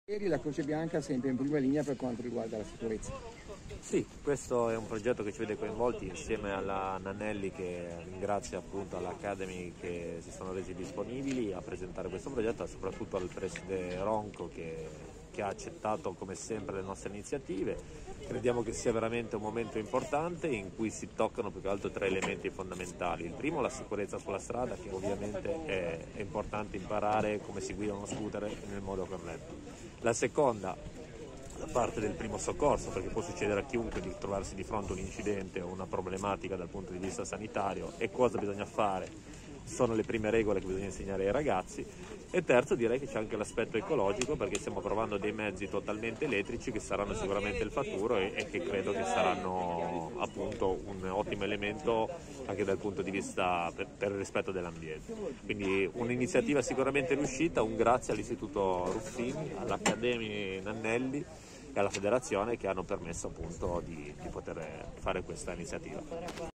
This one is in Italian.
Ieri la Croce Bianca sempre in prima linea per quanto riguarda la sicurezza. Sì, questo è un progetto che ci vede coinvolti insieme alla Nannelli, che ringrazia appunto all'Academy che si sono resi disponibili a presentare questo progetto, e soprattutto al preside Ronco che ha accettato come sempre le nostre iniziative. Crediamo che sia veramente un momento importante in cui si toccano più che altro tre elementi fondamentali. Il primo, la sicurezza sulla strada, che ovviamente è importante imparare come si guida uno scooter nel modo corretto. La seconda, la parte del primo soccorso, perché può succedere a chiunque di trovarsi di fronte a un incidente o una problematica dal punto di vista sanitario, e cosa bisogna fare, sono le prime regole che bisogna insegnare ai ragazzi. E terzo, direi che c'è anche l'aspetto ecologico, perché stiamo provando dei mezzi totalmente elettrici che saranno sicuramente il futuro e che credo che saranno appunto un ottimo elemento anche dal punto di vista per il rispetto dell'ambiente. Quindi un'iniziativa sicuramente riuscita, un grazie all'Istituto Ruffini, all'Accademia Nannelli e alla Federazione che hanno permesso appunto di poter fare questa iniziativa.